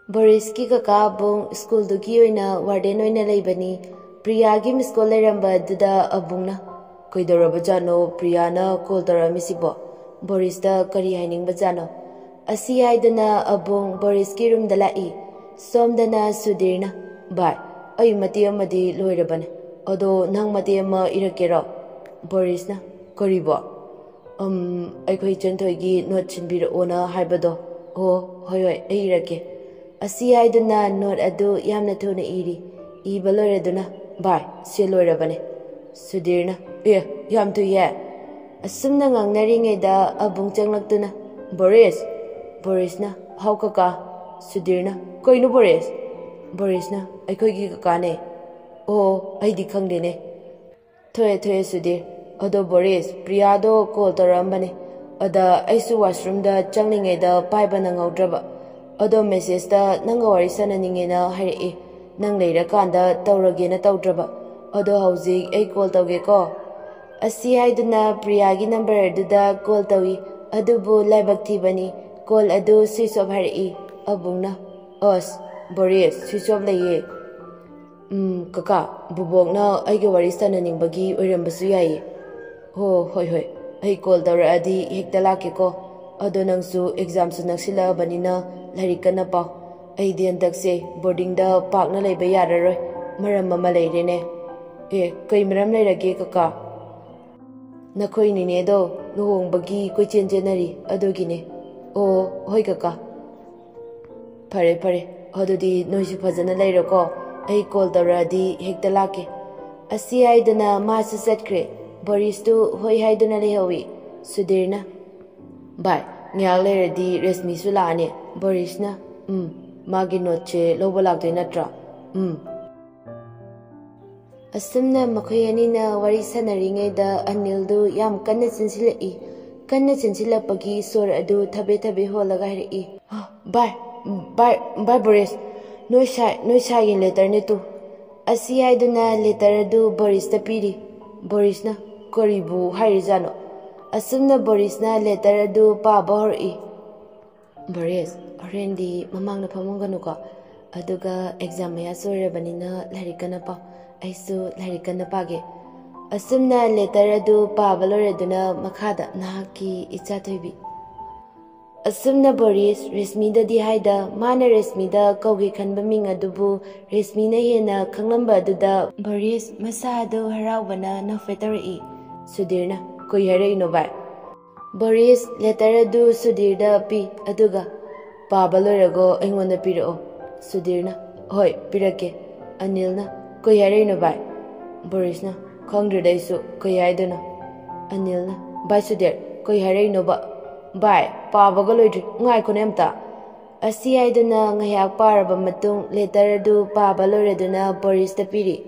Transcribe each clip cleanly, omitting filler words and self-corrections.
Boriski kaka abung school duki oina warden oina leibani Priyagi miss call leramba duda abungna koidoraba jano Priyana call taramisibo Boris da kari hainingba jano asi haidana abung Boriski room da lai somdana Sudirna bai ai mati amadi loirabane odo nang mati ama irakero Borisna karibo aikhoi chanthoigi note chinbira ona haibado ho hoi hoi ai irake asi haiduna note adu yamna thuna iri iba loiraduna bai se loirabane Sudirna yam tu ye asumna ngangnaringeda abung changlaktuna Borisna how kaka Sudirna koinu Borisna aikhoigi kakane oh aidi khangdene thoe Sudir odo Boris Priyado call tarambane ada aisu washroom da changlingeda paibana ngaudraba odo message da nanga wari sananingena hairi nang leira-kanda tauragena taudraba odo hauzik ai call tauge ko asi haiduna Priyagi number duda call tawi adubu laibak thibani call adu switch off hairi abungna os Boris switch off laye kaka bubokna aige wari sananingbagi oirambasu yayi ho hoi ai call tauradi hekta lake ko ado nangsu exam su naksilaabanina larik kana pa ai dian dakse boarding da pakna leiba yararoi maram ama leirene kai maram leirage kaka nakhoi nine do luhongbagi koichen jenari adogine oh hoi kaka pare adudi noisu phajana leirako ai call tauradi hekta lake asi haidana masu satkre Boris tu hoi haiduna lehawi Sudirna bai nyak leradi resmi su laane Borisna magi noche loba lakdoi natra asumna makhoi anina wari sanaringeda Anildu yam kanna chinsilapagi sor adu thabe holaga hairi bai Boris noi sai letter ne tu asi haiduna letter adu Boris ta piri Borisna koribu hairizano asumna Borisna letter adu paba hori Boris orendi mamangna phamunganu ko aduga exam ya soirabanina larikana pa aisu larikana page asumna letter adu paba loreduna makhada nahaki icha thoibi asumna Boris resmida di haida mana resmida kauge khanba ming adubu resmina hena khanglamba aduda Boris masado haraubana nafetari Sudirna koi harai no bai Boris letter adu Sudirda pi aduga paba loirago aingonda pirao Sudirna hoi pirake Anilna koi harai no bai Borisna khangdradaisu koi haiduna Anilna bai Sudir koi harai no ba bai pabaga loidri ngai konemta asi haiduna ngayak paraba matung letter adu paba loiraduna Boris ta piri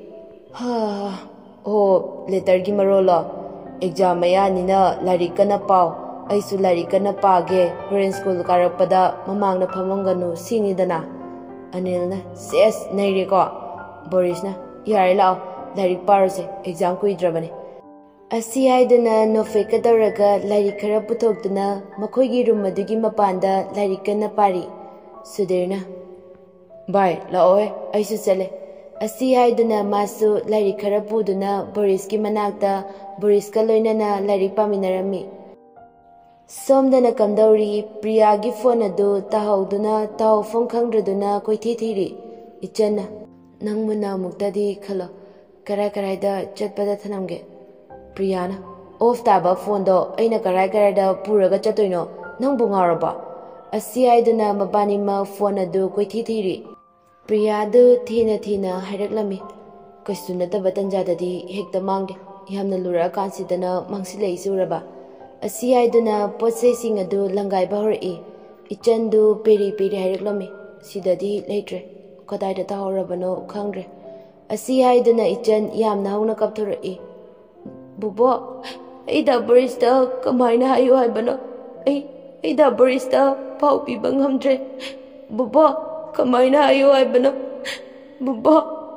letter gi marolo exam ayanina larikana pau aisu larikana page foreign school karapada mamangna phamonganu sinidana Anilna ses naire ko Borisna yare lao larik parose exam kuidrabane asi haiduna nofeka tawraga larik khara puthokduna makhoigi room adugi mapanda larikana pari Sudirna bai laoe aisu chale asi haiduna masu larik khara puduna Boriski manakta Boriska loinana larik paminarami somdana kamdauri Priyagi phone adu tahauduna tahofong khangdraduna koithi thiri ichana nangmuna muktadi khalo karai-karaida chatpada thanamge Priyana off taba phone do aina karai-karaida puraga chatoino nangbu ngaraba asi haiduna mabanima phone adu koithi thiri Priyadu thina hairaklami kaisu nataba tanjadadi hekta mangde yamna lura kansidana mangsilai suraba asi haiduna potsai sing adu langai bahori ichandu peri hairaklami sidadi leitre kadaida tahorabano khangre asi haiduna ichan yamna hauna kapthoroi bubo aida Borista kamaina hayu haibano aida Borista pau piba ngamdre bubo kamaina hayu haibano bubo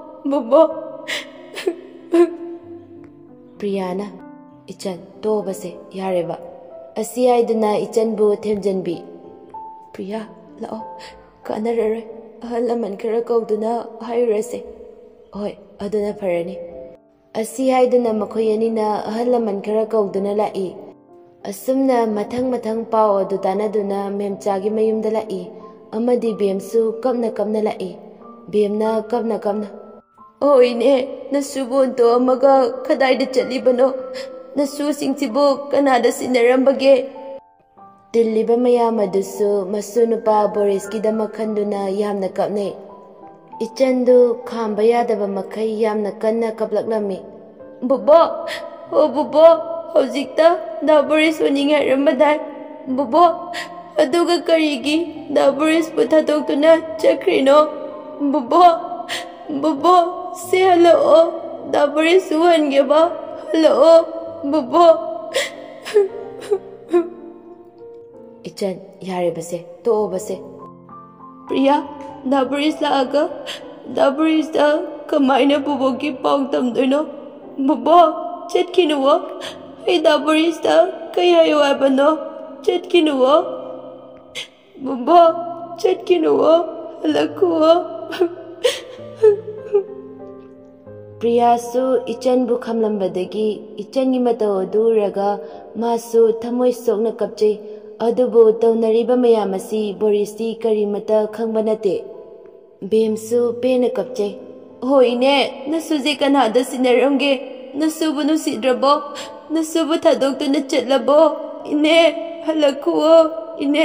Priyana ichan tobase yareba asi haiduna ichanbu themjanbi Priya lao kanarare ahal laman khara kauduna hairase. Hoi, aduna farani. Asi haiduna makhoi anina ahal laman khara kauduna lai. Asumna mathang pao adu tanaduna memchagi mayumda lai. Amadi bemsu kapna lai. Bemna kapna. Oine, nasubun to amaga kadaida chalibano. Nasu singsibu kanada sinarambage. Tilliba mayam adusu masu nupa Boriski dama khanduna yamna kapne. Ichandu khamba yadaba makai yamna kanna kaplaklami. Bubo, oh bubo, hojikta da Boris uninga ramadai. Bubo, aduga karigi da Boris puthadoktuna chakrino. Bubo, say hello, da Boris uhangeba. Hello, bubo. Ichan yare base to base. Priya, da Boris laaga, da Boris da kamaina bubo ki pau tamdoino. Bubo, chetkinuwo. Hey da Boris da kaya yawabano. Chetkinuwo. Bubo, chetkinuwo. Halakuwo. Priya su ichan bu khamlambadagi ichan gi matau aduraga masu thamoi sokna kapchei adubu taunariba mayam asi Borisdi karimata khangba nate. Bemsu pena kapchei. Hoine, nasuje kanada sinaramge. Nasubu nusidrabo. Nasubu thadoktuna chatlabo. Ine, halakuwo. Ine.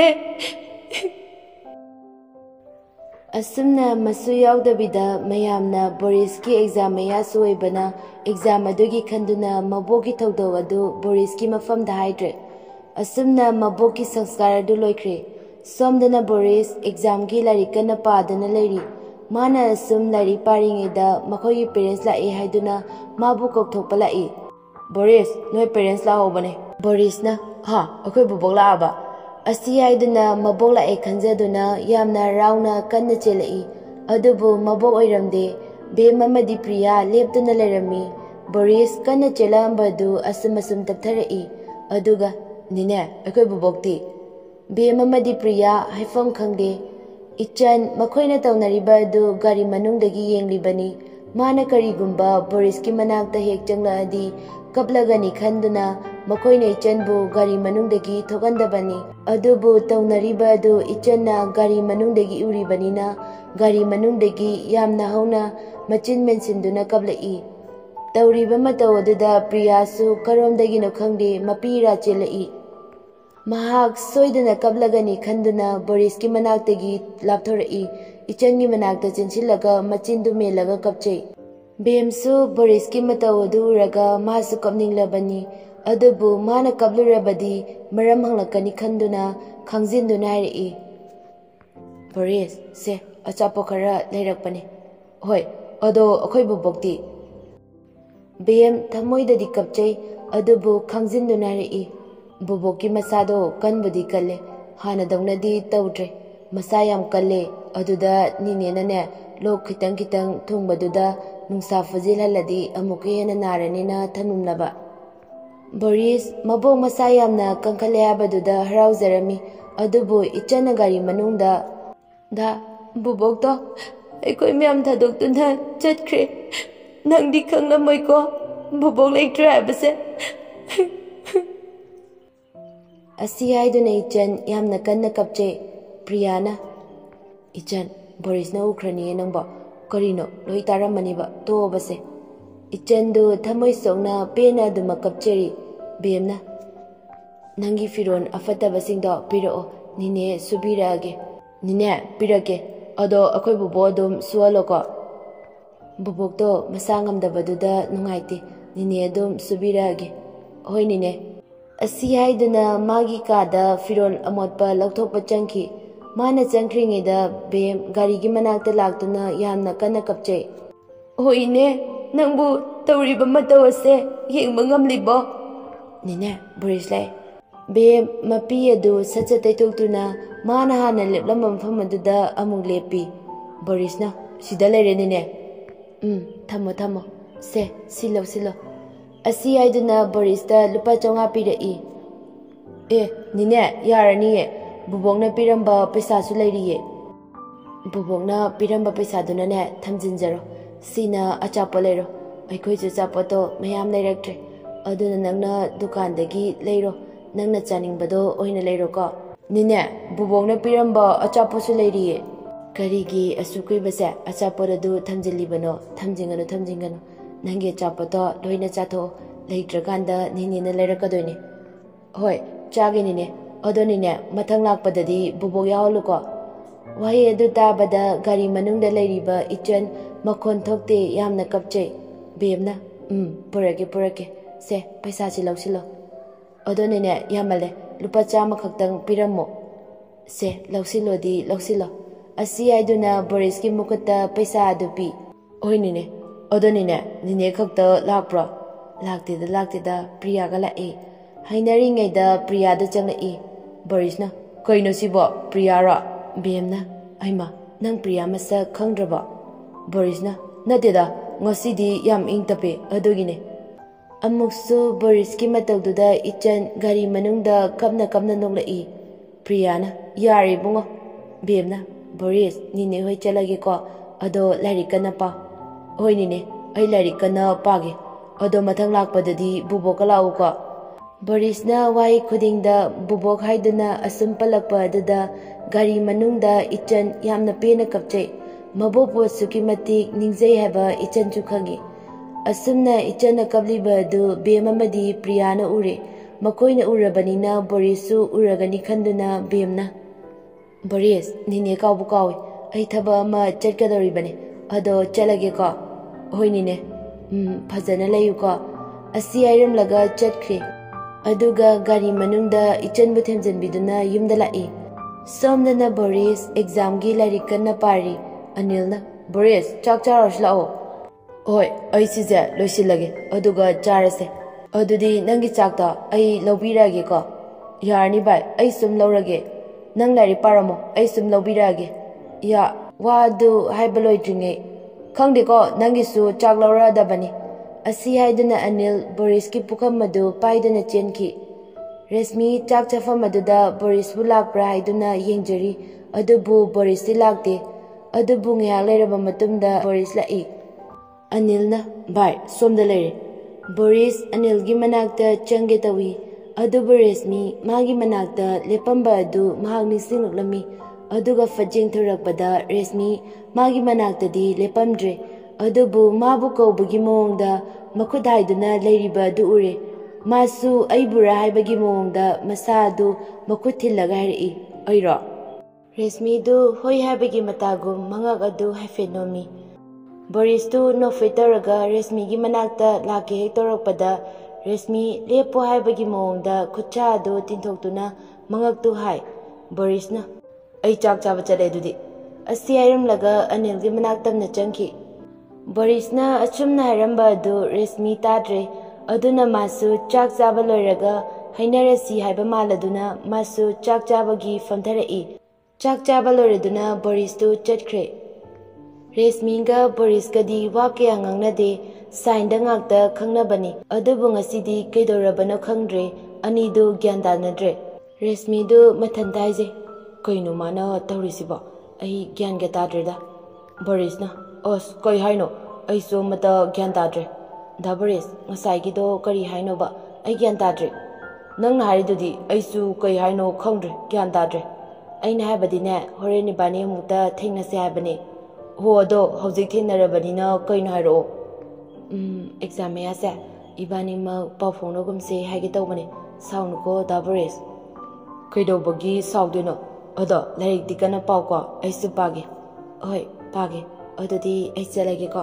Asumna masu yaudabida mayamna Boriski exam maya suoibana exam adugi khanduna mabogi thawdaw adu Boriski mafamda haidre. Asumna mabogi sanskar adu loikre. Somdana Boris exam gi larikana padana leri. Mana asum lari paringeda makhoyi parents la e haiduna mabu kokthokpa la e. Boris, noi parents la hobane. Boris na, ha, akhoi bubok la aba. Asi haiduna mabok la e khanjaduna yamna rauna kanna chelai. Adubu mabok oiramde bem amadi Priya leptuna lerami. Boris kanna chelambadu asum taptharai. Aduga nine akhoi bubokti. Bem amadi Priya haifam khangde. Ichan makhoina taunariba adu gari manungdagi yenglibani. Mana karigumba Boriski manakta hek changlaadi kaplagani khanduna makoina ichanbu gari manungdagi thogandabani. Adubu taunariba adu ichanna gari manungdagi uribanina gari manungdagi yamna hauna machin mensinduna kaplai. Tauriba matau aduda Priyasu karomdagino khangde mapira chelai. Mahak soidana kaplagani khanduna Boriski manaktagi lapthorai. Ichangi manakta chinsilaga machindu melaga kapchei. Bemsu Boriski matau aduraga masu kapninglabani. Adubu mana kaplurabadi maram hanglakani khanduna khangjinduna hairei. Boris, se achapo khara leirakpane. Hoi, ado akhoi bubokti. Bem thamoidadi kapchei adubu khangjinduna hairei. Buboki masado kanbudi kalle hana dawnadi tawdre. Masa yam kalle aduda ninenane lok khitang thungbaduda nungsa fajilhaladi amuke hena naranina thanumnaba. Boris mabok masa yamna kankhale habaduda harauzarami. Adubu ichana gari manungda da bubokto aikoi myam thadoktuna chatkre. Nangdi khanglamoiko bubok lektre habase. Asi haiduna ichan yamna kanna kapche. Priyana, ichan Boris na ukrani nangba karino loi taramaniba to base. Ichandu thamoi sokna pena duma kapcheri. Bemna, nangi firon afatabasingdo pirao nine subirage. Nine pirake ado akhoi bubo dum sualoko. Bubokto masangamdabaduda nungaiti nine dum subirage. Hoi nine. Asi haiduna magi kada firon amotpa laukthokpa changki. Mana changkringida bem garigi manakta laktuna yamna kanna kapchei. Hoine, nangbu tauriba matau ase yengba ngamlibo. Nine, Boris lai. Bem mapi adu satsa taitoktuna mana hana leplamba mafam aduda amuk lepi. Boris na, sida leire nine. Thamo. Se, silo. Asi haiduna Boris da lupa chonga pirai. Nine, yarani ye. Bubokna piramba paisa su leiriye. ꯕꯨꯕꯣꯛꯅ ꯄꯤꯔꯝꯕ ꯄꯩꯁꯥꯗꯨꯅꯅꯦ ꯊꯝꯖꯤꯟꯖꯔꯣ ꯁꯤꯅ ꯑꯆꯥꯄꯣꯠ ꯂꯩꯔꯣ ꯑꯩꯈꯣꯏꯁꯨ ꯑꯆꯥꯄꯣꯠꯇꯣ ꯃꯌꯥꯝ ꯂꯩꯔꯛꯇ꯭ꯔꯦ ꯑꯗꯨꯅ ꯅꯪꯅ ꯗꯨꯀꯥꯟꯗꯒꯤ ꯂꯩꯔꯣ ꯅꯪꯅ ꯆꯥꯅꯤꯡꯕꯗꯣ ꯑꯣꯏꯅ ꯂꯩꯔꯣꯀꯣ ꯅꯤꯅꯦ ꯕꯨꯕꯣꯛꯅ ꯄꯤꯔꯝꯕ ꯑꯆꯥꯄꯣꯠꯁꯨ ꯂꯩꯔꯤꯌꯦ ꯀꯔꯤꯒꯤ ꯑꯁꯨꯛ ꯀꯨꯏꯕꯁꯦ ꯑꯆꯥꯄꯣꯠ ꯑꯗꯨ ꯊꯝꯖꯤꯜꯂꯤꯕꯅꯣ ꯊꯝꯖꯤꯟꯒꯅꯨ ꯅꯪꯒꯤ ꯑꯆꯥꯄꯣꯠꯇꯣ ꯂꯣꯏꯅ ꯆꯥꯊꯣꯛꯑꯣ ꯂꯩꯇ꯭ꯔꯀꯥꯟꯗ ꯅꯤꯅꯦꯅ ꯂꯩꯔꯛꯀꯗꯣꯏꯅꯦ ꯍꯣꯏ ꯆꯥꯒꯦ ꯅꯤꯅꯦ ꯑꯗꯣ ꯅꯤꯅꯦ ꯃꯊꯪ ꯂꯥꯛꯄꯗꯗꯤ ꯕꯨꯕꯣꯛ ꯌꯥꯎꯍꯜꯂꯨꯀꯣ ꯋꯥꯍꯩ ꯑꯗꯨ ꯇꯥꯕꯗ ꯒꯥꯔꯤ ꯃꯅꯨꯡꯗ ꯂꯩꯔꯤꯕ ꯏꯆꯟ ꯃꯈꯣꯟ ꯊꯣꯛꯇꯦ ꯌꯥꯝꯅ ꯀꯞꯆꯩ ꯕꯦꯝꯅ ꯄꯨꯔꯛꯀꯦ ꯁꯦ ꯄꯩꯁꯥꯁꯤ ꯂꯧꯁꯤꯜꯂꯣ ꯑꯗꯣ ꯅꯤꯅꯦ ꯌꯥꯝꯃꯜꯂꯦ ꯂꯨꯄꯥ 100 ꯈꯛꯇꯪ ꯄꯤꯔꯝꯃꯣ ꯁꯦ ꯂꯧꯁꯤꯜꯂꯣ ꯑꯁꯤ ꯍꯥꯏꯗꯨꯅ ꯕꯣꯔꯤꯁꯀꯤ ꯃꯈꯨꯠꯇ ꯄꯩꯁꯥ ꯑꯗꯨ ꯄꯤ ꯍꯣꯏ ꯅꯤꯅꯦ ꯑꯗꯣ ꯅꯤꯅꯦ ꯈꯛꯇ ꯂꯥꯛꯄ꯭ꯔꯣ ꯂꯥꯛꯇꯦꯗ ꯄ꯭ꯔꯤꯌꯥꯒ ꯂꯥꯛꯏ ꯍꯥꯏꯅꯔꯤꯉꯩꯗ ꯄ꯭ꯔꯤꯌꯥꯗ ꯆꯪꯂꯛꯏ ꯕꯣꯔꯤꯁꯅ ꯀꯩꯅꯣ ꯁꯤꯕꯣ ꯄ꯭ꯔꯤꯌꯥꯔꯣ ꯕꯦꯝꯅ ꯑꯩꯃ ꯅꯪ ꯄ꯭ꯔꯤꯌꯥ ꯃꯁꯛ ꯈꯪꯗ꯭ꯔꯕꯣ ꯕꯣꯔꯤꯁꯅ ꯅꯠꯇꯦꯗ ꯉꯁꯤꯗꯤ ꯌꯥꯝ ꯏꯪ ꯇꯞꯄꯦ ꯑꯗꯨꯒꯤꯅꯦ ꯑꯃꯨꯛꯁꯨ ꯕꯣꯔꯤꯁꯀꯤ ꯃꯇꯧꯗꯨꯗ ꯏꯆꯟ ꯒꯥꯔꯤ ꯃꯅꯨꯡꯗ ꯀꯞꯅ ꯅꯣꯛꯂꯛꯏ ꯄ꯭ꯔꯤꯌꯥꯅ ꯌꯥꯔꯦ ꯏꯕꯨꯡꯉꯣ ꯕꯦꯝꯅ ꯕꯣꯔꯤꯁ ꯅꯤꯅꯦ ꯍꯣꯏ ꯆꯠꯂꯒꯦꯀꯣ ꯑꯗꯣ ꯂꯥꯏꯔꯤꯛ ꯀꯟꯅ ꯄꯥꯎ ꯍꯣꯏ ꯅꯤꯅꯦ ꯑꯩ ꯂꯥꯏꯔꯤꯛ ꯀꯟꯅ ꯄꯥꯒꯦ ꯑꯗꯣ ꯃꯊꯪ ꯂꯥꯛꯄꯗꯗꯤ ꯕꯨꯕꯣꯛꯀ ꯂꯥꯛꯎꯀꯣ ꯕꯣꯔꯤꯁꯅ ꯋꯥꯍꯩ ꯈꯨꯗꯤꯡꯗ ꯕꯨꯕꯣꯛ ꯍꯥꯏꯗꯨꯅ ꯑꯁꯨꯝ ꯄꯜꯂꯛꯄ ꯑꯗꯨꯗ ꯒꯥꯔꯤ ꯃꯅꯨꯡꯗ ꯏꯆꯟ ꯌꯥꯝꯅ ꯄꯦꯟꯅ ꯀꯞꯆꯩ ꯃꯕꯣꯛꯄꯨ ꯑꯁꯨꯛꯀꯤ ꯃꯇꯤꯛ ꯅꯤꯡꯖꯩ ꯍꯥꯏꯕ ꯏꯆꯟꯁꯨ ꯈꯪꯏ ꯑꯁꯨꯝꯅ ꯏꯆꯟꯅ ꯀꯞꯂꯤꯕ ꯑꯗꯨ ꯕꯦꯝ ꯑꯃꯗꯤ ꯄ꯭ꯔꯤꯌꯥꯅ ꯎꯔꯦ ꯃꯈꯣꯏꯅ ꯎꯔꯕꯅꯤꯅ ꯕꯣꯔꯤꯁꯁꯨ ꯎꯔꯒꯅꯤ ꯈꯟꯗꯨꯅ ꯕꯦꯝꯅ ꯕꯣꯔꯤꯁ ꯅꯤꯅꯦ ꯀꯥꯎꯕꯨ ꯀꯥꯎꯏ ꯑꯩ ꯊꯕꯛ ꯑꯃ ꯆꯠꯀꯗꯧꯔꯤꯕꯅꯦ ꯑꯗꯣ ꯆꯠꯂꯒꯦꯀꯣ ꯍꯣꯏ ꯅꯤꯅꯦ ꯐꯖꯅ ꯂꯩꯌꯨꯀꯣ ꯑꯁꯤ ꯍꯥꯏꯔꯝꯂꯒ ꯆꯠꯈ꯭ꯔꯦ ꯑꯗꯨꯒ ꯒꯥꯔꯤ ꯃꯅꯨꯡꯗ ꯏꯆꯟꯕꯨ ꯊꯦꯝꯖꯤꯟꯕꯤꯗꯨꯅ ꯌꯨꯝꯗ ꯂꯥꯛꯏ ꯁꯣꯝꯗꯅ ꯕꯣꯔꯤꯁ ꯑꯦꯛꯖꯥꯝꯒꯤ ꯂꯥꯏꯔꯤꯛ ꯀꯟꯅ ꯄꯥꯔꯤ ꯑꯅꯤꯜꯅ ꯕꯣꯔꯤꯁ ꯆꯥꯛ ꯆꯥꯔꯁꯤ ꯂꯥꯛꯑꯣ ꯍꯣꯏ ꯑꯩ ꯁꯤꯁꯦ ꯂꯣꯏꯁꯤꯜꯂꯒꯦ ꯑꯗꯨꯒ ꯆꯥꯔꯁꯦ ꯑꯗꯨꯗꯤ ꯅꯪꯒꯤ ꯆꯥꯛꯇꯣ ꯑꯩ ꯂꯧꯕꯤꯔꯛꯑꯒꯦꯀꯣ ꯌꯥꯔꯅꯤ ꯚꯥꯏ ꯑꯩ ꯁꯨꯝ ꯂꯧꯔꯒꯦ ꯅꯪ ꯂꯥꯏꯔꯤꯛ ꯄꯥꯔꯝꯃꯣ ꯑꯩ ꯁꯨꯝ ꯂꯧꯕꯤꯔꯛꯑꯒꯦ ꯋꯥ ꯑꯗꯨ ꯍꯥꯏꯕ ꯂꯣꯏꯗ꯭ꯔꯤꯉꯩ ꯈꯪꯗꯦꯀꯣ ꯅꯪꯒꯤꯁꯨ ꯆꯥꯛ ꯂꯧꯔꯛꯑꯗꯕꯅꯤ ꯑꯁꯤ ꯍꯥꯏꯗꯨꯅ ꯑꯅꯤꯜ ꯕꯣꯔꯤꯁꯀꯤ ꯄꯨꯈꯝ ꯑꯗꯨ पायदुना चेनखी रेशमी चाक चफम अदुदा बोरिसबु लाक्प्रा हाइदुना येंजरी अदुबु बोरिसति लाक्ते अदुबु ngyak लेरबा मतुमदा बोरिस लाई अनिलना भाई सोमदा लेरे बोरिस अनिलगी मनाक्ता चंगे तवी अदुबु रेशमी मागी मनाक्ता लेपंबा अदु महाग निसिंगलमी अदुगा फजेंग थुरकपदा रेशमी मागी मनाक्तदी लेपमद्रे अदुबु माबु कौबगी मोंगदा मखुद हाइदुना लेरिबा अदु उरे मासु अइबुरा हाइबगी मोंगदा मसा अदु मखुद थिल्लगा हाइरई अइरो रेशमी दु होय हाइबगी मतागु मंगक अदु हाइफेनोमी बोरिस तु नोफेटरगा रेशमी गी मनाक्ता लाके हेक तोरकपदा रेशमी लेपो हाइबगी मोंगदा खुचा अदु तिनथोक्तुना मंगक तु हाइ बोरिसना अइ चाक चाबा चले दुदि अस्ति हाइरमलगा अनिलगी मनाक्तमना चंखी बोरिसना अचुमना हाइरमबा अदु रेशमी ताद्रे अदुना मासु चाक चाबा लोइरगा हाइनरसी हाइबा मालदुना मासु चाक चाबगी फमथरई चाक चाबा लोइरदुना बोरिस तु चटख्रे रेशमीगा बोरिसगदी वा कया ngangnade साइनदा ngakta खंगनबनी अदुबु ngasiदी कैदोरबनो खंगद्रे अनिदु ग्यान दानद्रे रेशमीदु मथनता हाइजे कइनो माना तौरिसिबो अइ ग्यान गे ताद्रेदा बोरिसना अस कइ हाइनो अइसो मता ग्यान ताद्रे दा बोरिस ngसाइगिदो करि हाइनोबा अइ ग्यान ताद्रे नंगना हारिदुदि अइसु कइ हाइनो खंगद्रे ग्यान ताद्रे अइना हाइबदिने होरेन इबानी अमुक्ता थेंगनसे हाइबने हो अदो हौजिक थेंगनरबनिना कइनो हाइरो एग्जाम मयासे इबानी मा पाफोंनोगुमसे हाइगे तौबने साउनुको दा बोरिस कैदौबगी साउदुनो अदो लाइरिक दिकना पाउको अइसु पागे होय पागे अदुदि अइ चलगेको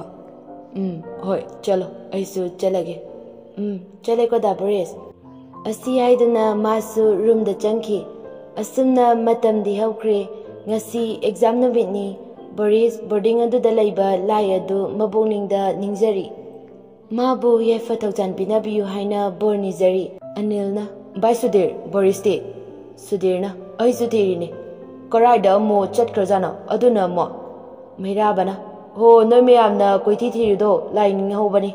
होय चलो अइसु चलगे चलेको दा बोरिस असी हाइदुना मासु रूमदा चंखी असुमना मतमदि हौख्रे ngasi exam numitni बोरिस बोर्डिंग अदुदा लैबा लाई अदु मबोंगनिंगदा निंगजरी माबु येफा थौजान पिनाबियु हाइना बोर निजरी अनिलना बाय सुधीर बोरिसति सुधीरना अइ सुधीरने कराइदा अमो चटख्रजाना अदुना अमो मैराबना हो नोय मयामना कोइथि थिरिदो लाइनिंग हौबनी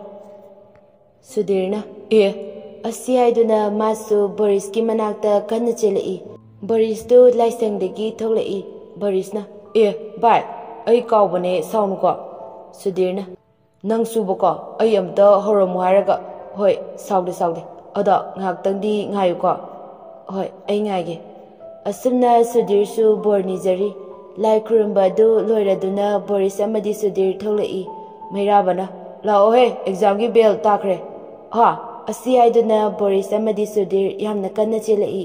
सुधीरना ए असी हाइदुना मासु बोरिसकी मनाक्ता कन्न चेलई बोरिस दु लाइसंगदगी थोलई बोरिसना ए बाय ꯑꯩ ꯀꯥꯎꯕꯅꯦ ꯁꯥꯎꯅꯨꯀꯣ ꯁꯨꯙꯤꯔꯅ ꯅꯪ ꯁꯨꯕꯀꯣ ꯑꯩ ꯑꯝꯇ ꯍꯧꯔꯝꯃꯨ ꯍꯥꯏꯔꯒ ꯍꯣꯏ ꯁꯥꯎꯗꯦ ꯑꯗꯣ ꯉꯥꯏꯍꯥꯛꯇꯪꯗꯤ ꯉꯥꯏꯌꯨꯀꯣ ꯍꯣꯏ ꯑꯩ ꯉꯥꯏꯒꯦ ꯑꯁꯨꯝꯅ ꯁꯨꯙꯤꯔꯁꯨ ꯕꯣꯔ ꯅꯤꯖꯔꯤ ꯂꯥꯏ ꯈꯨꯔꯨꯝꯕ ꯑꯗꯨ ꯂꯣꯏꯔꯗꯨꯅ ꯕꯣꯔꯤꯁ ꯑꯃꯗꯤ ꯁꯨꯙꯤꯔ ꯊꯣꯛꯂꯛꯏ ꯃꯩꯔꯥꯕꯅ ꯂꯥꯛꯑꯣꯍꯦ ꯑꯦꯛꯖꯥꯝꯒꯤ ꯕꯦꯜ ꯇꯥꯈ꯭ꯔꯦ ꯑꯁꯤ ꯍꯥꯏꯗꯨꯅ ꯕꯣꯔꯤꯁ ꯑꯃꯗꯤ ꯁꯨꯙꯤꯔ ꯌꯥꯝꯅ ꯀꯟꯅ ꯆꯦꯜꯂꯛꯏ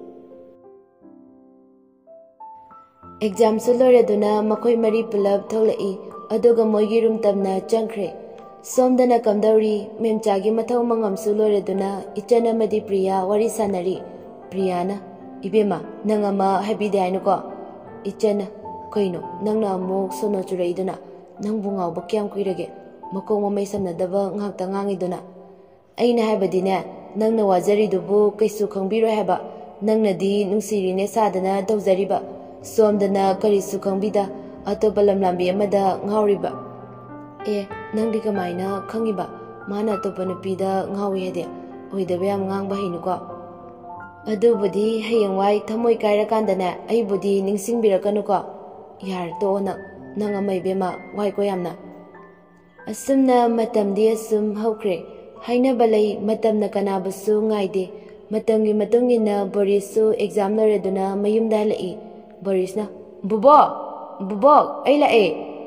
ꯑꯦꯛꯖꯥꯝꯁꯨ ꯂꯣꯏꯔꯗꯨꯅ ꯃꯈꯣꯏ ꯃꯔꯤ ꯄꯨꯂꯞ ꯊꯣꯛꯂꯛꯏ ꯑꯗꯨꯒ ꯃꯣꯏꯒꯤ ꯔꯨꯝ ꯇꯝꯅ ꯆꯪꯈ꯭ꯔꯦ ꯁꯣꯝꯗꯅ ꯀꯝꯗꯧꯔꯤ ꯃꯦꯝꯆꯥꯒꯤ ꯃꯊꯧ ꯃꯉꯝꯁꯨ ꯂꯣꯏꯔꯗꯨꯅ ꯏꯆꯟ ꯑꯃꯗꯤ ꯄ꯭ꯔꯤꯌꯥ ꯋꯥꯔꯤ ꯁꯥꯟꯅꯔꯤ ꯄ꯭ꯔꯤꯌꯥꯅ ꯏꯕꯦꯝꯃ ꯅꯪ ꯑꯃ ꯍꯥꯏꯕꯤꯗꯦ ꯍꯥꯏꯅꯨꯀꯣ ꯏꯆꯟꯅ ꯀꯩꯅꯣ ꯅꯪꯅ ꯑꯃꯨꯛ ꯁꯣꯅꯣ ꯆꯨꯔꯛꯏꯗꯨꯅ ꯅꯪꯕꯨ ꯉꯥꯎꯕ ꯀꯌꯥꯝ ꯀꯨꯏꯔꯒꯦ ꯃꯀꯣꯛ ꯃꯃꯩ ꯁꯝꯅꯗꯕ ꯉꯥꯛꯇ ꯉꯥꯡꯉꯤꯗꯨꯅ ꯑꯩꯅ ꯍꯥꯏꯕꯗꯤꯅꯦ ꯅꯪꯅ ꯋꯥꯖꯔꯤꯗꯨꯕꯨ ꯀꯩꯁꯨ ꯈꯪꯕꯤꯔꯣꯏ ꯍꯥꯏꯕ ꯅꯪꯅꯗꯤ ꯅꯨꯡꯁꯤꯔꯤꯅꯦ ꯁꯥꯗꯅ ꯇꯧꯖꯔꯤꯕ ꯁꯣꯝꯗꯅ ꯀꯔꯤꯁꯨ ꯈꯪꯕꯤꯗ ꯑꯇꯣꯞꯄ ꯂꯝꯂꯥꯝꯕꯤ ꯑꯃꯗ ꯉꯥꯎꯔꯤꯕ ꯅꯪꯗꯤ ꯀꯃꯥꯏꯅ ꯈꯪꯉꯤꯕ ꯃꯥꯅ ꯑꯇꯣꯞꯄ ꯅꯨꯄꯤꯗ ꯉꯥꯎꯏ ꯍꯥꯏꯗꯤ ꯑꯣꯏꯗꯕ ꯌꯥꯝ ꯉꯥꯡꯕ ꯍꯩꯅꯨꯀꯣ ꯑꯗꯨꯕꯨꯗꯤ ꯍꯌꯦꯡꯋꯥꯏ ꯊꯃꯣꯏ ꯀꯥꯏꯔꯀꯥꯟꯗꯅꯦ ꯑꯩꯕꯨꯗꯤ ꯅꯤꯡꯁꯤꯡꯕꯤꯔꯛꯀꯅꯨꯀꯣ ꯌꯥꯔ ꯇꯣꯛꯑꯣ ꯅꯪ ꯑꯃ ꯏꯕꯦꯝꯃ ꯋꯥꯏꯀꯣ ꯌꯥꯝꯅ ꯑꯁꯨꯝꯅ ꯃꯇꯝꯗꯤ ꯑꯁꯨꯝ ꯍꯧꯈ꯭ꯔꯦ ꯍꯥꯏꯅꯕ ꯂꯩ ꯃꯇꯝꯅ ꯀꯅꯥꯕꯨꯁꯨ ꯉꯥꯏꯗꯦ ꯃꯇꯝꯒꯤ ꯃꯇꯨꯡ ꯏꯟꯅ ꯕꯣꯔꯤꯁꯁꯨ ꯑꯦꯛꯖꯥꯝ ꯂꯣꯏꯔꯗꯨꯅ ꯃꯌꯨꯝꯗ ꯍꯜꯂꯛꯏ ꯕꯣꯔꯤꯁꯅ ꯕꯨꯕꯣꯛ ꯑꯩ ꯂꯥꯛꯑꯦ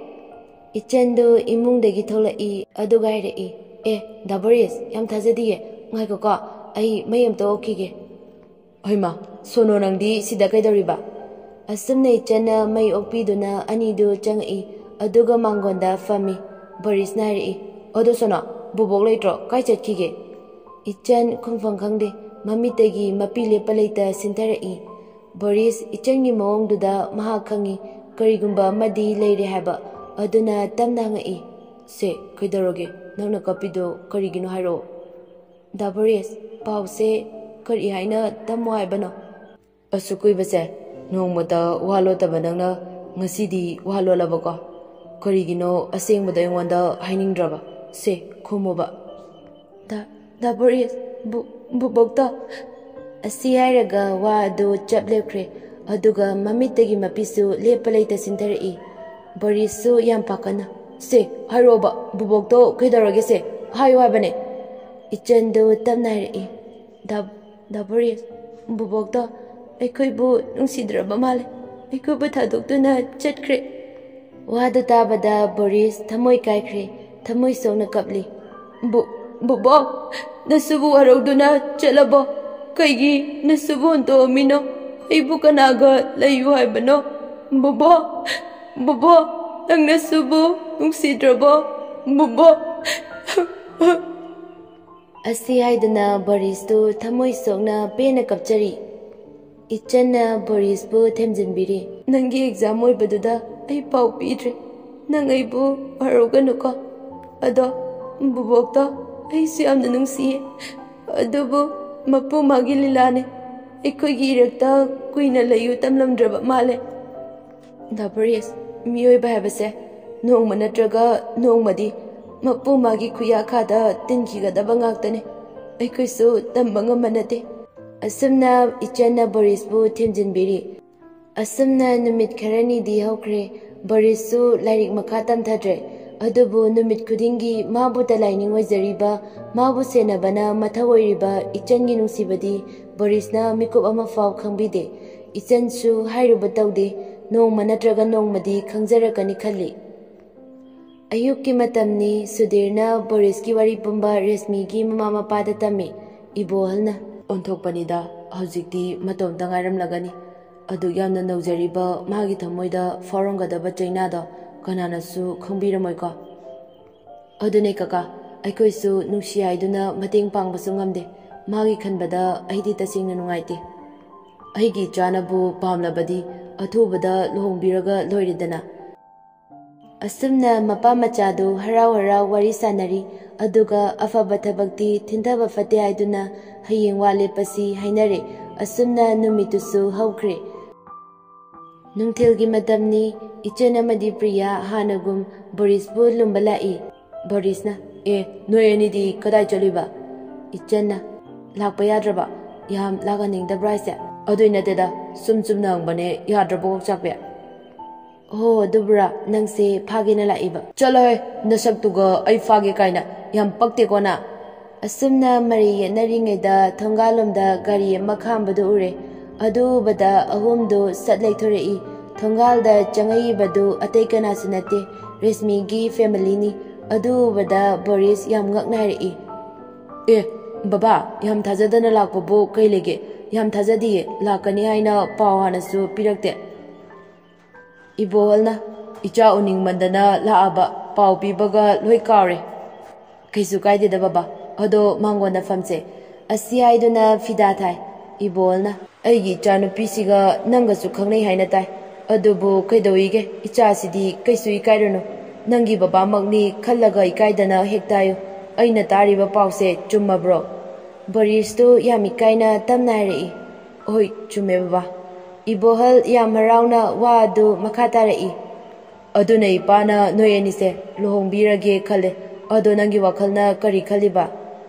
ꯏꯆꯟꯗꯨ ꯏꯃꯨꯡꯗꯒꯤ ꯊꯣꯛꯂꯛꯏ ꯑꯗꯨꯒ ꯍꯥꯏꯔꯛꯏ ꯗꯥ ꯕꯣꯔꯤꯁ ꯌꯥꯝ ꯊꯥꯖꯗꯤꯌꯦ ꯉꯥꯏꯈꯣꯀꯣ ꯑꯩ ꯃꯩ ꯑꯝꯇ ꯑꯣꯛꯈꯤꯒꯦ ꯍꯩꯃꯥ ꯁꯣꯅꯣ ꯅꯪꯗꯤ ꯁꯤꯗ ꯀꯩꯗꯧꯔꯤꯕ ꯑꯁꯨꯝꯅ ꯏꯆꯟꯅ ꯃꯩ ꯑꯣꯛꯄꯤꯗꯨꯅ ꯑꯅꯤꯗꯨ ꯆꯪꯉꯛꯏ ꯑꯗꯨꯒ ꯃꯥꯡꯒꯣꯟꯗ ꯐꯝꯃꯤ ꯕꯣꯔꯤꯁꯅ ꯍꯥꯏꯔꯛꯏ ꯑꯗꯣ ꯁꯣꯅꯣ ꯕꯨꯕꯣꯛ ꯂꯩꯇ꯭ꯔꯣ ꯀꯥꯏ ꯆꯠꯈꯤꯒꯦ ꯏꯆꯟ ꯈꯨꯝꯐꯝ ꯈꯪꯗꯦ ꯃꯃꯤꯠꯇꯒꯤ ꯃꯄꯤ ꯂꯦꯞꯄ ꯂꯩꯇ ꯁꯤꯟꯊꯔꯛꯏ ꯕꯣꯔꯤꯁ ꯏꯆꯟꯒꯤ ꯃꯑꯣꯡꯗꯨꯗ ꯃꯍꯥꯛ ꯈꯪꯉꯤ ꯀꯔꯤꯒꯨꯝꯕ ꯑꯃꯗꯤ ꯂꯩꯔꯦ ꯍꯥꯏꯕ ꯑꯗꯨꯅ ꯇꯞꯅ ꯍꯪꯉꯛꯏ ꯁꯦ ꯀꯩꯗꯧꯔꯒꯦ ꯅꯪꯅ ꯀꯞꯄꯤꯗꯣ ꯀꯔꯤꯒꯤꯅꯣ ꯍꯥꯏꯔꯛꯑꯣ ꯗꯥ ꯕꯣꯔꯤꯁ ꯄꯥꯎꯁꯦ ꯀꯔꯤ ꯍꯥꯏꯅ ꯇꯝꯃꯣ ꯍꯥꯏꯕꯅꯣ ꯑꯁꯨꯛ ꯀꯨꯏꯕꯁꯦ ꯅꯣꯡꯃꯇ ꯋꯥ ꯂꯣꯠꯇꯕ ꯅꯪꯅ ꯉꯁꯤꯗꯤ ꯋꯥ ꯂꯣꯠꯂꯕꯀꯣ ꯀꯔꯤꯒꯤꯅꯣ ꯑꯁꯦꯡꯕꯗ ꯑꯩꯉꯣꯟꯗ ꯍꯥꯏꯅꯤꯡꯗ꯭ꯔꯕ ꯁꯦ ꯈꯨꯝꯃꯨꯕ ꯗꯥ ꯕꯣꯔꯤꯁ ꯕꯨꯕꯣꯛꯇꯣ ꯑꯁꯤ ꯍꯥꯏꯔꯒ ꯋꯥ ꯑꯗꯨ ꯆꯞ ꯂꯦꯞꯈ꯭ꯔꯦ ꯑꯗꯨꯒ ꯃꯃꯤꯠꯇꯒꯤ ꯃꯄꯤꯁꯨ ꯂꯦꯞꯄ ꯂꯩꯇ ꯁꯤꯟꯊꯔꯛꯏ ꯕꯣꯔꯤꯁꯁꯨ ꯌꯥꯝ ꯄꯥꯈꯠꯅ ꯁꯦ ꯍꯥꯏꯔꯛꯑꯣꯕ ꯕꯨꯕꯣꯛꯇꯣ ꯀꯩꯗꯧꯔꯒꯦ ꯁꯦ ꯍꯥꯏꯌꯨ ꯍꯥꯏꯕꯅꯦ ꯏꯆꯟꯗꯨ ꯇꯞꯅ ꯍꯥꯏꯔꯛꯏ ꯗꯥ ꯕꯣꯔꯤꯁ ꯕꯨꯕꯣꯛꯇꯣ ꯑꯩꯈꯣꯏꯕꯨ ꯅꯨꯡꯁꯤꯗ꯭ꯔꯕ ꯃꯥꯜꯂꯦ ꯑꯩꯈꯣꯏꯕꯨ ꯊꯥꯗꯣꯛꯇꯨꯅ ꯆꯠꯈ꯭ꯔꯦ ꯋꯥꯗꯨ ꯇꯥꯕꯗ ꯕꯣꯔꯤꯁ ꯊꯃꯣꯏ ꯀꯥꯏꯈ꯭ꯔꯦ ꯊꯃꯣꯏ ꯁꯣꯛꯅ ꯀꯞꯂꯤ ꯕꯨꯕꯣꯛ ꯅꯁꯨꯕꯨ ꯋꯥꯔꯧꯗꯨꯅ ꯆꯠꯂꯕꯣ ꯀꯩꯒꯤ ꯅꯁꯨꯕꯨ ꯍꯨꯟꯇꯣꯛꯑꯝꯃꯤꯅꯣ ꯑꯩꯕꯨ ꯀꯅꯥꯒ ꯂꯩꯌꯨ ꯍꯥꯏꯕꯅꯣ ꯕꯨꯕꯣꯛ ꯅꯪ ꯅꯁꯨꯕꯨ ꯅꯨꯡꯁꯤꯗ꯭ꯔꯕꯣ ꯕꯨꯕꯣꯛ ꯑꯁꯤ ꯍꯥꯏꯗꯨꯅ ꯕꯣꯔꯤꯁꯇꯨ ꯊꯃꯣꯏ ꯁꯣꯛꯅ ꯄꯦꯟꯅ ꯀꯞꯆꯔꯤ ꯏꯆꯟꯅ ꯕꯣꯔꯤꯁꯄꯨ ꯊꯦꯝꯖꯤꯟꯕꯤꯔꯤ ꯅꯪꯒꯤ ꯑꯦꯛꯖꯥꯝ ꯑꯣꯏꯕꯗꯨꯗ ꯑꯩ ꯄꯥꯎ ꯄꯤꯗ꯭ꯔꯦ ꯅꯪ ꯑꯩꯕꯨ ꯋꯥꯔꯧꯒꯅꯨꯀꯣ ꯑꯗꯣ ꯕꯨꯕꯣꯛꯇꯣ ꯑꯩꯁꯨ ꯌꯥꯝꯅ ꯅꯨꯡꯁꯤꯌꯦ ꯑꯗꯨꯕꯨ ꯃꯄꯨ ꯃꯥꯒꯤ ꯂꯤꯂꯥꯅꯦ ꯑꯩꯈꯣꯏꯒꯤ ꯏꯔꯛꯇ ꯀꯨꯏꯅ ꯂꯩꯌꯨ ꯇꯝꯂꯝꯗ꯭ꯔꯕ ꯃꯥꯜꯂꯦ ꯗꯥ ꯕꯣꯔꯤꯁ ꯃꯤꯑꯣꯏꯕ ꯍꯥꯏꯕꯁꯦ ꯅꯣꯡꯃ ꯅꯠꯇ꯭ꯔꯒ ꯅꯣꯡꯃꯗꯤ ꯃꯄꯨ ꯃꯥꯒꯤ ꯈꯨꯌꯥꯈꯥꯗ ꯇꯤꯟꯈꯤꯒꯗꯕ ꯉꯥꯛꯇꯅꯦ ꯑꯩꯈꯣꯏꯁꯨ ꯇꯝꯕ ꯉꯝꯕ ꯅꯠꯇꯦ ꯑꯁꯨꯝꯅ ꯏꯆꯟꯅ ꯕꯣꯔꯤꯁꯄꯨ ꯊꯦꯝꯖꯤꯟꯕꯤꯔꯤ ꯑꯁꯨꯝꯅ ꯅꯨꯃꯤꯠ ꯈꯔꯅꯤꯗꯤ ꯍꯧꯈ꯭ꯔꯦ ꯕꯣꯔꯤꯁꯁꯨ ꯂꯥꯏꯔꯤꯛ ꯃꯈꯥ ꯇꯝꯊꯗ꯭ꯔꯦ ꯑꯗꯨꯕꯨ ꯅꯨꯃꯤꯠ ꯈꯨꯗꯤꯡꯒꯤ ꯃꯥꯕꯨ ꯂꯥꯏꯅꯤꯡ ꯑꯣꯏꯖꯔꯤꯕ ꯃꯥꯕꯨ ꯁꯦꯟꯅꯕꯅ ꯃꯊꯧ ꯑꯣꯏꯔꯤꯕ ꯏꯆꯟꯒꯤ ꯅꯨꯡꯁꯤꯕꯗꯤ ꯕꯣꯔꯤꯁꯅ ꯃꯤꯀꯨꯞ ꯑꯃꯐꯥꯎ ꯈꯪꯕꯤꯗꯦ ꯏꯆꯟꯁꯨ ꯍꯥꯏꯔꯨꯕ ꯇꯧꯗꯦ ꯅꯣꯡꯃ ꯅꯠꯇ꯭ꯔꯒ ꯅꯣꯡꯃꯗꯤ ꯈꯪꯖꯔꯛꯀꯅꯤ ꯈꯜꯂꯤ ꯑꯌꯨꯛꯀꯤ ꯃꯇꯝꯅꯤ ꯁꯨꯙꯤꯔꯅ ꯕꯣꯔꯤꯁꯀꯤ ꯋꯥꯔꯤ ꯄꯨꯝꯕ ꯔꯦꯁꯃꯤꯒꯤ ꯃꯃꯥ ꯃꯄꯥꯗ ꯇꯝꯃꯤ ꯏꯕꯣꯍꯜꯅ ꯑꯣꯟꯊꯣꯛꯄꯅꯤꯗ ꯍꯧꯖꯤꯛꯇꯤ ꯃꯇꯣꯝꯇ ꯉꯥꯏꯔꯝꯂꯒꯅꯤ ꯑꯗꯨꯛ ꯌꯥꯝꯅ ꯅꯧꯖꯔꯤꯕ ꯃꯥꯒꯤ ꯊꯃꯣꯏꯗ ꯐꯥꯎꯔꯝꯒꯗꯕ ꯆꯩꯅꯥꯗꯣ ꯀꯅꯥꯅꯁꯨ ꯈꯪꯕꯤꯔꯝꯃꯣꯏꯀꯣ ꯑꯗꯨꯅꯦ ꯀꯀꯥ ꯑꯩꯈꯣꯏꯁꯨ ꯅꯨꯡꯁꯤ ꯍꯥꯏꯗꯨꯅ ꯃꯇꯦꯡ ꯄꯥꯡꯕꯁꯨ ꯉꯝꯗꯦ ꯃꯥꯒꯤ ꯈꯟꯕꯗ ꯑꯩꯗꯤ ꯇꯁꯦꯡꯅ ꯅꯨꯡꯉꯥꯏꯇꯦ ꯑꯩꯒꯤ ꯏꯆꯥꯅꯕꯨ ꯄꯥꯝꯂꯕꯗꯤ ꯑꯊꯨꯕꯗ ꯂꯨꯍꯣꯡꯕꯤꯔꯒ ꯂꯣꯏꯔꯦꯗꯅ ꯑꯁꯨꯝꯅ ꯃꯄꯥ ꯃꯆꯥꯗꯨ ꯍꯔꯥꯎ ꯍꯔꯥꯎ ꯋꯥꯔꯤ ꯁꯥꯟꯅꯔꯤ ꯑꯗꯨꯒ ꯑꯐꯕ ꯊꯕꯛꯇꯤ ꯊꯤꯟꯊꯕ ꯐꯠꯇꯦ ꯍꯥꯏꯗꯨꯅ ꯍꯌꯦꯡ ꯋꯥ ꯂꯦꯞꯄꯁꯤ ꯍꯥꯏꯅꯔꯦ ꯑꯁꯨꯝꯅ ꯅꯨꯃꯤꯠꯇꯨꯁꯨ ꯍꯧꯈ꯭ꯔꯦ ꯅꯨꯡꯊꯤꯜꯒꯤ ꯃꯇꯝꯅꯤ ꯏꯆꯟ ꯑꯃꯗꯤ ꯄ꯭ꯔꯤꯌꯥ ꯍꯥꯟꯅꯒꯨꯝ ꯕꯣꯔꯤꯁꯄꯨ ꯂꯨꯝꯕ ꯂꯥꯛꯏ ꯕꯣꯔꯤꯁꯅ ꯅꯣꯏ ꯑꯅꯤꯗꯤ ꯀꯗꯥꯏ ꯆꯠꯂꯤꯕ ꯏꯆꯟꯅ ꯂꯥꯛꯄ ꯌꯥꯗ꯭ꯔꯕ ꯌꯥꯝ ꯂꯥꯛꯍꯟꯅꯤꯡꯗꯕ꯭ꯔꯥ ꯍꯥꯏꯁꯦ ꯑꯗꯨꯏ ꯅꯠꯇꯦꯗ ꯁꯨꯝ ꯆꯨꯝꯅ ꯍꯪꯕꯅꯦ ꯌꯥꯗ꯭ꯔꯕꯣ ꯆꯥꯛꯄꯦ Ho dubra nang se phage na laiba. Chaloy nasak tuga ai phage kaina yam pakte kona. Asumna mari yenaringeda thongalomda gari makhambadu ure. Adu bada ahumdu satlaitorei. Thongalda changai badu atei kana sunate. Resmi gi family ni. Adu bada Boris yam ngaknairei. Baba yam thajadana lakpabu kai lege. Yam thajadi lakani haina pau hanasu pirakte. Ibolna Icha uning mandana laaba pau pibaga loi kaure. Kaisu kaideda baba. Ado mangona famse. Asi haiduna fida thai. Ibolna Aigi icha nupisiga nangasu khangnei haina tai. Adubu kaidoige icha sidi kaisu ikairono. Nangi baba magni khallaga ikaidana hektayo. Aina tariba pause chumma bro. Boris to yam ikaina tamnairei. Oi chume baba. Ibohal yam harauna wa adu makhatarei. Aduna ipana noyenise luhongbirage khale. Ado nangi wakhalna kari khaliba.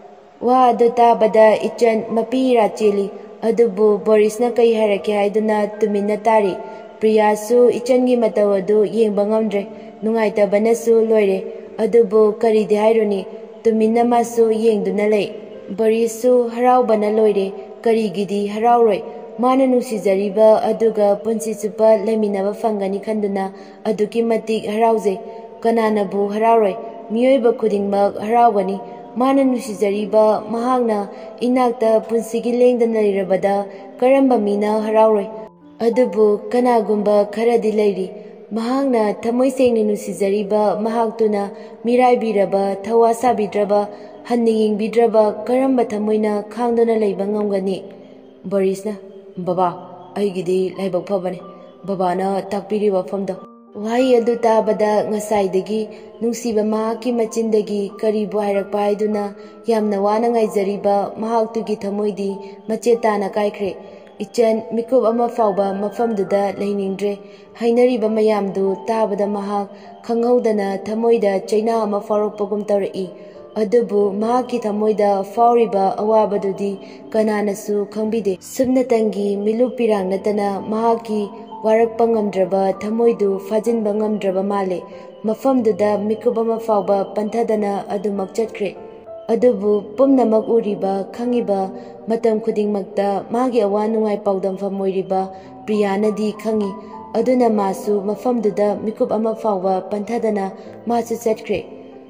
Wa adu tabada ichan mapira chili. Adubu Boris na kai harake haiduna tumina tari. Priyasu ichangi mataw adu yengba ngamdre. Nungaitabanasu loire. Adubu kari de hairuni. Tumina masu yengduna lei. Borisu haraubana loire. Kari gidi harauroi. Mana nusizariba aduga punsi supa leminaba fangani khanduna aduki matik harauze. Kananabu harauroi. Miyoiba khudingmak haraugani. Mana nusizariba mahangna inakta punsigi lengdana lirabada karamba mina harauroi. Adubu kanagumba kharadi leiri. Mahangna thamoi sengni nusizariba mahaktuna miraibiraba thawa sabidraba hanni yengbidraba karamba thamoina khangduna leiba ngamgani. Borisna Baba aigidi laibak phabane. Baba na takpiri wafamda. Wai adu tabada ngasaidagi nungsiba mahaki machindagi karibu hairakpa haiduna yamna wana ngaizariba mahaktugi thamoidi machetana kaikre. Ichan mikub ama fauba mafamduda lehningdre. Hainariba mayamdu tabada mahak khanghaudana thamoida chaina ama faurokpagum taurei. Adubu mahaki thamoida fauriba awabadudi kananasu khangbide. Sumnatangi milupirang natana mahaki warakpa ngamdraba thamoidu fajinba ngamdraba male. Mafamduda mikub ama fauba panthadana adumak chatkre. Adubu pumnamak uriba khangiba matam khudingmakta magi awa nungai paudam famoiriba Priyanadi khangi. Aduna masu mafamduda mikub ama fauba panthadana masu chatkre.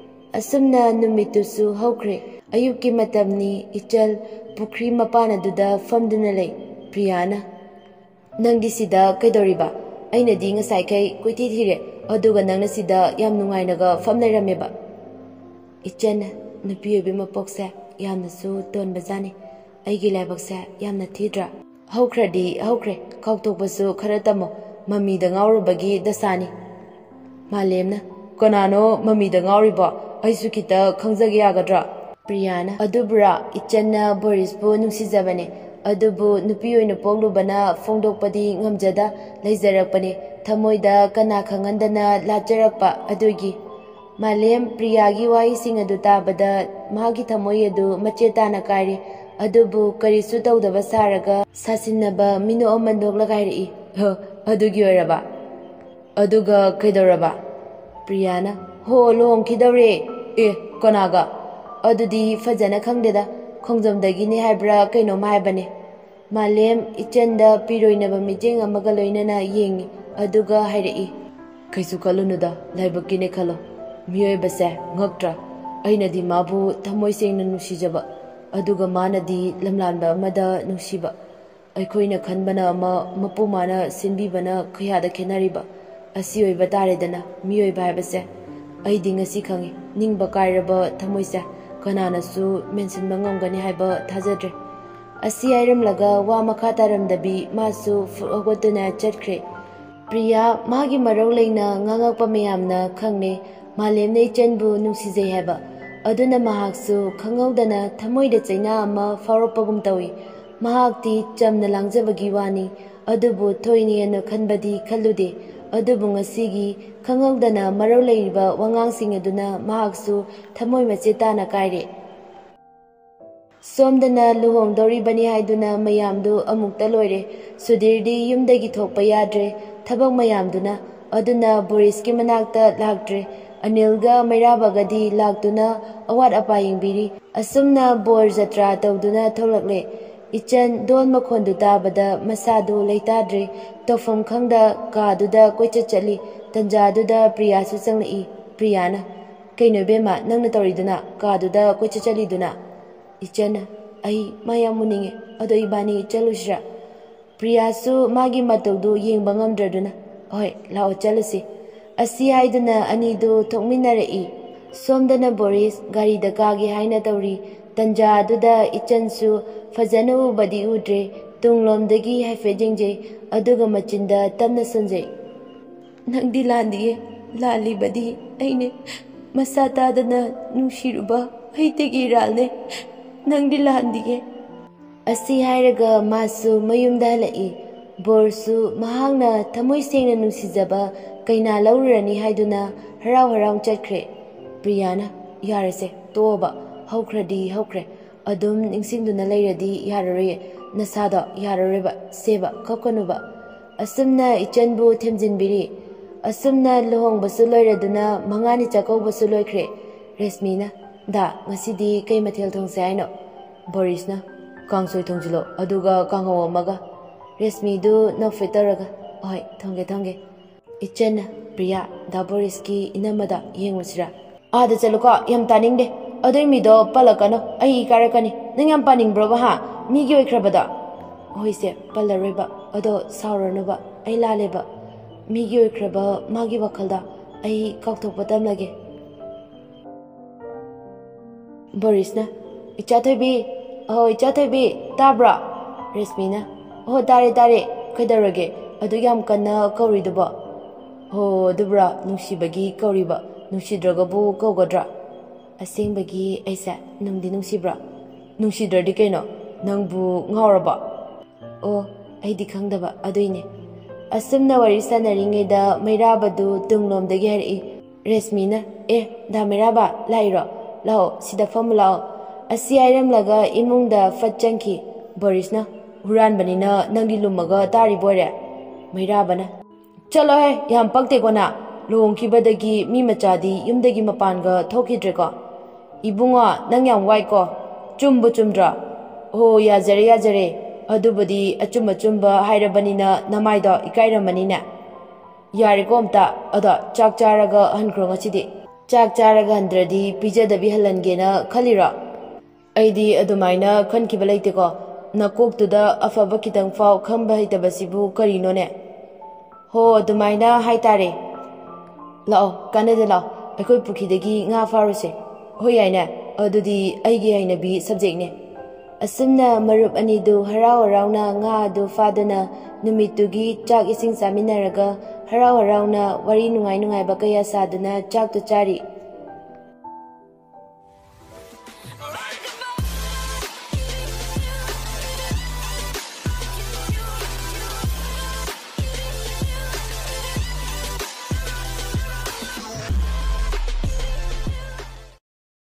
Asumna numitusu haukre. Ayuki matamni ichal pukri mapana duda famduna lei. Priyana Nangdi sida kaidoriba. Aina di ngasai kai kuiti thire. Aduga nangna sida yam nungainaga famnairameba. Ichan nupiyobi mapokse yamnasu tonbazani. Aigi laibakse yamna thidra. Haukradi haukre. Kautokbasu kharatamo. Mamida ngaurubagi dasani. Mayamna Konano mamida ngauriba. Aisu kita khangzage yagadra. Priyana Adubra ichanna Borisbu nungsizabane. Adubu nupi oina poglubana fongdokpadi ngamjada leizarakpane. Thamoida kana khangandana lacharakpa adugi. Malem Priyagi wahising adu tabada mahagi thamoi adu machetana kairi. Adubu karisu tawdaba saraga sasinaba minu amandok lagairi. Adugi oiraba. Aduga kaidoraba. Priyana Ho luhongkidore. Konaga. Adudi fajana khangdeda. Khongjamdagini haibra kainoma haibane. Malem ichanda piroinaba mijeng amaga loinana yengi. Aduga hairei. Kaisu khalunuda laibakine khalo. Miyoibase ngaktra. Ainadi mabu thamoi sengna nusijaba. Aduga manadi lamlanba amada nusiba. Aikoina khanbana ama mapumana sinbibana khayada khenariba. Asi oiba taredana miyoiba haibase. Aidi ngasi khangi Ningba Kairaba thamoise kananasu mensinba ngamgani haiba thajadre. Asi airamlaga wa makha taramdabi masu fogotuna chatkre. Priya magi marau leina ngangakpa mayamna khangne. Malemna ichanbu nungsizai haiba. Aduna mahaksu khanghaudana thamoida chaina ama faurokpagum tawi. Mahakti chamna langjabagi wani. Adubu thoini ena khanbadi khalude. Adubu ngasigi khanghaudana marau leiriba wangangsing aduna mahaksu thamoi machetana kaire. Somdana luhongdoribani haiduna mayamdu amukta loire. Sudirdi yumdagi thokpa yadre. Thabak mayamduna aduna Boriski manakta laktre Anilga Mayrabagadi laktuna awat apa yingbiri asumna bor jatra tawduna tholakle ichan don makhondu tabada masadu leitadre tofam khangda kaduda koicha chali tanjaduda Priya su changlei Priyana kaino bema nangna tawriduna kaduda koicha chaliduna ichan ai mayamuninge ado ibani chalusra Priya su magi matawdu yengba ngamdraduna hoi lao chalasi asi haiduna anidu thokminarei somdana Boris gari da kage haina tawri tanja aduda ichansu fajana ubadi udre tunglomdagi haife jingje aduga machinda tamna sanjay nangdi landiye lalibadi aine masata dana nushiruba haitegi ralne nangdi landiye asi hairaga masu mayumda halai borsu mahangna thamoi sengna nusijaba kaina laurani haiduna harau harau chatkre Priyana yarase toba haukradi haukre adum ningsingduna leiradi yarare nasada yarareba seba kakkanuba asumna ichanbu themjinbiri asumna lohongbasu loiraduna mangani chakaubasu loikre Resmina da ngasidi kai mathel thongse aino Borisna kangsoi thongjilo aduga kanghaw amaga Resmi du nofitaraga oi thonge Ichan Priya da Boriski inamada yengusira ada chaluko yam taningde adoi mido palakano ai karakani nang yam paningbro ba ha migi oikrabada hoise palareba ado sauranuba ai laleba migi oikraba magi wakhalda ai kaukthokpa tamlage Borisna icha thoibi tabra Resmina oh tare kaidarage adu yam kanna kauriduba ho dubra nungsibagi kauriba nungsidragabu kaugadra asengbagi aisa nungdi nungsibra nungsidradi kaino nangbu ngauraba oh aidi khangdaba aduine asumna wari sanaringeda Mayrabadu tunglomdagi hari Resmina da Mayraba lairo lao sida famulao asi airamlaga imungda fatchangki Borisna huranbanina nangdi lumaga tari bore Mayrabana chalo he yam pakte kona luhongkhibadagi mi machadi yumdagi mapanga thokidreko ibunga nang yam wai ko chumbu chumdra ho yajare adubadi achumba hairabanina namaida ikairamani yare komta ada chak charaga hankro ngachidi chak charaga handradi pijadabi halangena khalira aidi adumaina khankiba leiteko nakoktuda afaba kitang fau khamba hitabasibu karino ne ho adumaina haitare lao kanada lao akoi pukhidagi nga faruse hoyaina adudi aigi hainabi subject ne asumna marup anidu harau nga adu fadana numitugi chak ising saminaraga harau na wari nungai bakaya saduna chak tu chari